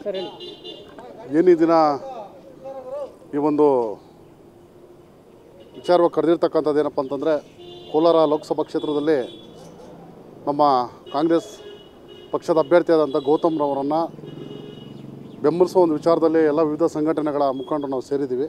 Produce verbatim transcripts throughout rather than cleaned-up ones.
ಏನು ಈ ದಿನ ಈ ಒಂದು ವಿಚಾರವಾಗಿ ಕರೆದಿರ್ತಕ್ಕಂಥದ್ದು ಏನಪ್ಪ ಅಂತಂದರೆ, ಕೋಲಾರ ಲೋಕಸಭಾ ಕ್ಷೇತ್ರದಲ್ಲಿ ನಮ್ಮ ಕಾಂಗ್ರೆಸ್ ಪಕ್ಷದ ಅಭ್ಯರ್ಥಿಯಾದಂಥ ಗೌತಮ್ ರವರನ್ನು ಬೆಂಬಲಿಸುವ ಒಂದು ವಿಚಾರದಲ್ಲಿ ಎಲ್ಲ ವಿವಿಧ ಸಂಘಟನೆಗಳ ಮುಖಂಡರು ನಾವು ಸೇರಿದ್ದೀವಿ.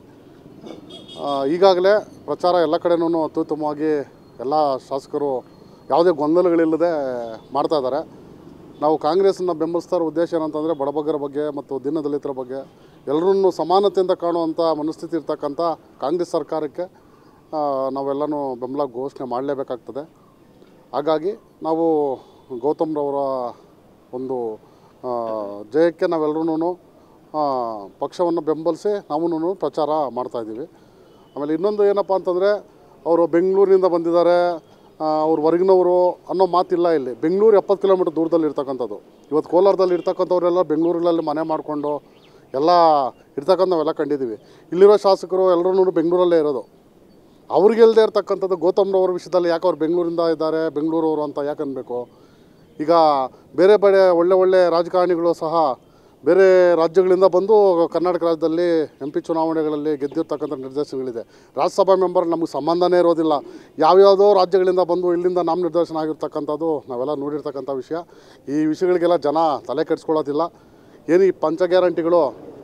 ಈಗಾಗಲೇ ಪ್ರಚಾರ ಎಲ್ಲ ಕಡೆನೂ ಅತ್ಯುತ್ತಮವಾಗಿ ಎಲ್ಲ ಶಾಸಕರು ಯಾವುದೇ ಗೊಂದಲಗಳಿಲ್ಲದೆ ಮಾಡ್ತಾ ಇದ್ದಾರೆ. ನಾವು ಕಾಂಗ್ರೆಸ್ಸನ್ನು ಬೆಂಬಲಿಸ್ತಾ ಇರೋ ಉದ್ದೇಶ ಏನಂತಂದರೆ, ಬಡಬಗ್ಗರ ಬಗ್ಗೆ ಮತ್ತು ದೀನದಲಿತರ ಬಗ್ಗೆ ಎಲ್ಲರನ್ನೂ ಸಮಾನತೆಯಿಂದ ಕಾಣುವಂಥ ಮನಸ್ಥಿತಿ ಇರ್ತಕ್ಕಂಥ ಕಾಂಗ್ರೆಸ್ ಸರ್ಕಾರಕ್ಕೆ ನಾವೆಲ್ಲನೂ ಬೆಂಬಲ ಘೋಷಣೆ ಮಾಡಲೇಬೇಕಾಗ್ತದೆ. ಹಾಗಾಗಿ ನಾವು ಗೌತಮ್ ರವರ ಒಂದು ಜಯಕ್ಕೆ ನಾವೆಲ್ಲರೂ ಪಕ್ಷವನ್ನು ಬೆಂಬಲಿಸಿ ನಾವು ಪ್ರಚಾರ ಮಾಡ್ತಾಯಿದ್ದೀವಿ. ಆಮೇಲೆ ಇನ್ನೊಂದು ಏನಪ್ಪ ಅಂತಂದರೆ, ಅವರು ಬೆಂಗಳೂರಿನಿಂದ ಬಂದಿದ್ದಾರೆ, ಅವ್ರು ಹೊರಗಿನವರು ಅನ್ನೋ ಮಾತಿಲ್ಲ. ಇಲ್ಲಿ ಬೆಂಗಳೂರು ಎಪ್ಪತ್ತು ಕಿಲೋಮೀಟ್ರ್ ದೂರದಲ್ಲಿ ಇರ್ತಕ್ಕಂಥದ್ದು. ಇವತ್ತು ಕೋಲಾರದಲ್ಲಿ ಇರ್ತಕ್ಕಂಥವರೆಲ್ಲ ಬೆಂಗಳೂರಲ್ಲಿ ಮನೆ ಮಾಡಿಕೊಂಡು ಎಲ್ಲ ಇರ್ತಕ್ಕಂಥ ನಾವೆಲ್ಲ ಕಂಡಿದ್ದೀವಿ. ಇಲ್ಲಿರೋ ಶಾಸಕರು ಎಲ್ಲರೂ ಬೆಂಗಳೂರಲ್ಲೇ ಇರೋದು. ಅವ್ರಿಗೆಲ್ಲದೆ ಇರ್ತಕ್ಕಂಥದ್ದು ಗೌತಮ್ ರವರ ವಿಷಯದಲ್ಲಿ ಯಾಕೆ ಅವ್ರು ಬೆಂಗಳೂರಿಂದ ಇದ್ದಾರೆ, ಬೆಂಗಳೂರವರು ಅಂತ ಯಾಕೆ ಅನ್ಬೇಕು? ಈಗ ಬೇರೆ ಬೇರೆ ಒಳ್ಳೆ ಒಳ್ಳೆ ರಾಜಕಾರಣಿಗಳು ಸಹ ಬೇರೆ ರಾಜ್ಯಗಳಿಂದ ಬಂದು ಕರ್ನಾಟಕ ರಾಜ್ಯದಲ್ಲಿ ಎಂ ಪಿ ಚುನಾವಣೆಗಳಲ್ಲಿ ಗೆದ್ದಿರ್ತಕ್ಕಂಥ ನಿರ್ದೇಶನಗಳಿದೆ. ರಾಜ್ಯಸಭಾ ಮೆಂಬರ್ ನಮಗೆ ಸಂಬಂಧನೇ ಇರೋದಿಲ್ಲ. ಯಾವ್ಯಾವುದೋ ರಾಜ್ಯಗಳಿಂದ ಬಂದು ಇಲ್ಲಿಂದ ನಾಮ ನಿರ್ದೇಶನ ಆಗಿರ್ತಕ್ಕಂಥದ್ದು ನಾವೆಲ್ಲ ನೋಡಿರ್ತಕ್ಕಂಥ ವಿಷಯ. ಈ ವಿಷಯಗಳಿಗೆಲ್ಲ ಜನ ತಲೆ ಕೆಡಿಸ್ಕೊಳ್ಳೋದಿಲ್ಲ. ಏನು ಈ ಪಂಚ ಗ್ಯಾರಂಟಿಗಳು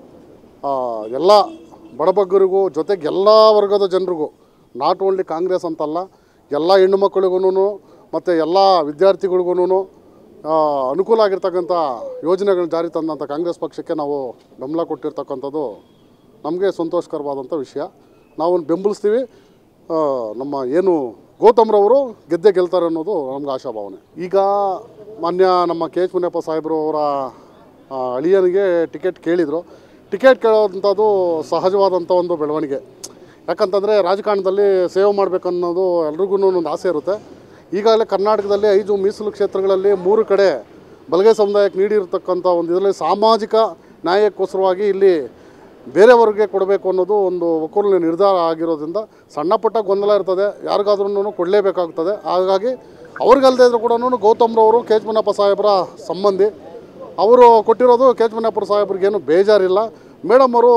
ಎಲ್ಲ ಬಡಬಗ್ಗರಿಗೂ ಜೊತೆಗೆ ಎಲ್ಲ ವರ್ಗದ ಜನರಿಗೂ, ನಾಟ್ ಓನ್ಲಿ ಕಾಂಗ್ರೆಸ್ ಅಂತಲ್ಲ, ಎಲ್ಲ ಹೆಣ್ಣು ಮಕ್ಕಳಿಗೂ ಮತ್ತು ಎಲ್ಲ ವಿದ್ಯಾರ್ಥಿಗಳಿಗೂ ಅನುಕೂಲ ಆಗಿರ್ತಕ್ಕಂಥ ಯೋಜನೆಗಳನ್ನ ಜಾರಿ ತಂದಂಥ ಕಾಂಗ್ರೆಸ್ ಪಕ್ಷಕ್ಕೆ ನಾವು ಬೆಂಬಲ ಕೊಟ್ಟಿರ್ತಕ್ಕಂಥದ್ದು ನಮಗೆ ಸಂತೋಷಕರವಾದಂಥ ವಿಷಯ. ನಾವು ಬೆಂಬಲಿಸ್ತೀವಿ. ನಮ್ಮ ಏನು ಗೌತಮ್ ರವರು ಗೆದ್ದೆ ಗೆಲ್ತಾರೆ ಅನ್ನೋದು ನಮ್ಗೆ ಆಶಾಭಾವನೆ. ಈಗ ಮಾನ್ಯ ನಮ್ಮ ಕೆ ಎಚ್ ಮುನಿಯಪ್ಪ ಸಾಹೇಬರು ಅವರ ಅಳಿಯನಿಗೆ ಟಿಕೆಟ್ ಕೇಳಿದರು. ಟಿಕೆಟ್ ಕೇಳೋವಂಥದ್ದು ಸಹಜವಾದಂಥ ಒಂದು ಬೆಳವಣಿಗೆ. ಯಾಕಂತಂದರೆ ರಾಜಕಾರಣದಲ್ಲಿ ಸೇವೆ ಮಾಡಬೇಕನ್ನೋದು ಎಲ್ರಿಗೂ ಒಂದು ಆಸೆ ಇರುತ್ತೆ. ಈಗಾಗಲೇ ಕರ್ನಾಟಕದಲ್ಲಿ ಐದು ಮೀಸಲು ಕ್ಷೇತ್ರಗಳಲ್ಲಿ ಮೂರು ಕಡೆ ಬಲಗೈ ಸಮುದಾಯಕ್ಕೆ ನೀಡಿರ್ತಕ್ಕಂಥ ಒಂದು ಇದರಲ್ಲಿ ಸಾಮಾಜಿಕ ನ್ಯಾಯಕ್ಕೋಸ್ಕರವಾಗಿ ಇಲ್ಲಿ ಬೇರೆಯವ್ರಿಗೆ ಕೊಡಬೇಕು ಅನ್ನೋದು ಒಂದು ಒಕ್ಕೂಲಿನ ನಿರ್ಧಾರ ಆಗಿರೋದ್ರಿಂದ ಸಣ್ಣ ಪುಟ್ಟ ಗೊಂದಲ ಇರ್ತದೆ, ಯಾರಿಗಾದ್ರೂ ಕೊಡಲೇಬೇಕಾಗ್ತದೆ. ಹಾಗಾಗಿ ಅವ್ರಿಗಲ್ಲದೆ ಇದ್ರೂ ಕೂಡ ಗೌತಮ್ ರವರು ಕೆ ಎಚ್ ಮುನಿಯಪ್ಪ ಸಾಹೇಬರ ಸಂಬಂಧಿ. ಅವರು ಕೊಟ್ಟಿರೋದು ಕೆ ಎಚ್ ಮುನಿಯಪ್ಪ ಸಾಹೇಬ್ರಿಗೇನು ಬೇಜಾರಿಲ್ಲ. ಮೇಡಮ್ ಅವರು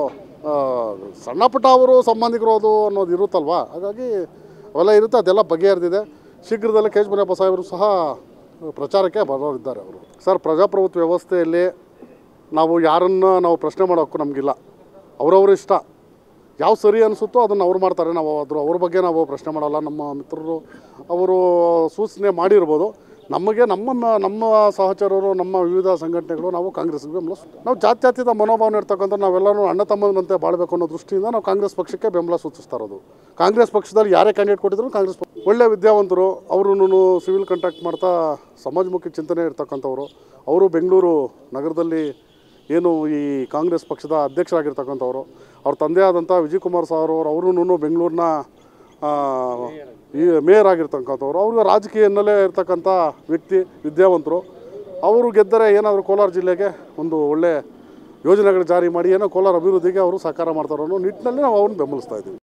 ಸಣ್ಣ ಪುಟ್ಟ ಅವರು ಸಂಬಂಧಿಕರೋದು ಅನ್ನೋದು ಇರುತ್ತಲ್ವ, ಹಾಗಾಗಿ ಅವೆಲ್ಲ ಇರುತ್ತೆ. ಅದೆಲ್ಲ ಬಗೆಹರಿದಿದೆ. ಶೀಘ್ರದಲ್ಲೇ ಕೆ ಎಚ್ ಮುನಿಯಪ್ಪ ಸಾಹೇಬರು ಸಹ ಪ್ರಚಾರಕ್ಕೆ ಬರೋರಿದ್ದಾರೆ. ಅವರು ಸರ್, ಪ್ರಜಾಪ್ರಭುತ್ವ ವ್ಯವಸ್ಥೆಯಲ್ಲಿ ನಾವು ಯಾರನ್ನು ನಾವು ಪ್ರಶ್ನೆ ಮಾಡೋಕ್ಕೂ ನಮಗಿಲ್ಲ. ಅವರವ್ರ ಇಷ್ಟ. ಯಾವ ಸರಿ ಅನಿಸುತ್ತೋ ಅದನ್ನು ಅವ್ರು ಮಾಡ್ತಾರೆ. ನಾವು ಅದ್ರ ಅವ್ರ ಬಗ್ಗೆ ನಾವು ಪ್ರಶ್ನೆ ಮಾಡಲ್ಲ. ನಮ್ಮ ಮಿತ್ರರು ಅವರು ಸೂಚನೆ ಮಾಡಿರ್ಬೋದು. ನಮಗೆ ನಮ್ಮ ನಮ್ಮ ಸಹಚರರು, ನಮ್ಮ ವಿವಿಧ ಸಂಘಟನೆಗಳು ನಾವು ಕಾಂಗ್ರೆಸ್ಗೆ ಬೆಂಬಲ, ನಾವು ಜಾತ್ಯತೀತ ಮನೋಭಾವನೆ ಇರ್ತಕ್ಕಂಥ ನಾವೆಲ್ಲರೂ ಅಣ್ಣ ತಮ್ಮಂತೆ ಬಾಳಬೇಕು ಅನ್ನೋ ದೃಷ್ಟಿಯಿಂದ ನಾವು ಕಾಂಗ್ರೆಸ್ ಪಕ್ಷಕ್ಕೆ ಬೆಂಬಲ ಸೂಚಿಸ್ತಾ ಇರೋದು. ಕಾಂಗ್ರೆಸ್ ಪಕ್ಷದಲ್ಲಿ ಯಾರೇ ಕ್ಯಾಂಡಿಡೇಟ್ ಕೊಟ್ಟಿದ್ರು ಕಾಂಗ್ರೆಸ್ ಪಕ್ಷ ಒಳ್ಳೆ ವಿದ್ಯಾವಂತರು, ಅವರು ಸಿವಿಲ್ ಕಾಂಟ್ರಾಕ್ಟ್ ಮಾಡ್ತಾ ಸಮಾಜಮುಖಿ ಚಿಂತನೆ ಇರ್ತಕ್ಕಂಥವ್ರು. ಅವರು ಬೆಂಗಳೂರು ನಗರದಲ್ಲಿ ಏನು ಈ ಕಾಂಗ್ರೆಸ್ ಪಕ್ಷದ ಅಧ್ಯಕ್ಷರಾಗಿರ್ತಕ್ಕಂಥವ್ರು. ಅವ್ರ ತಂದೆ ಆದಂಥ ವಿಜಯ್ ಕುಮಾರ್ ಸಾರ್ ಅವರು ಅವರೂ ಬೆಂಗಳೂರಿನ ಈ ಮೇಯರ್ ಆಗಿರ್ತಕ್ಕಂಥವ್ರು. ಅವ್ರಿಗೆ ರಾಜಕೀಯ ಹಿನ್ನೆಲೆ ಇರ್ತಕ್ಕಂಥ ವ್ಯಕ್ತಿ, ವಿದ್ಯಾವಂತರು. ಅವರು ಗೆದ್ದರೆ ಏನಾದರೂ ಕೋಲಾರ ಜಿಲ್ಲೆಗೆ ಒಂದು ಒಳ್ಳೆ ಯೋಜನೆಗಳು ಜಾರಿ ಮಾಡಿ ಏನೋ ಕೋಲಾರ ಅಭಿವೃದ್ಧಿಗೆ ಅವರು ಸಹಕಾರ ಮಾಡ್ತಾರೋ ಅನ್ನೋ ನಿಟ್ಟಿನಲ್ಲಿ ನಾವು ಅವ್ರನ್ನ ಬೆಂಬಲಿಸ್ತಾ ಇದ್ದೀವಿ.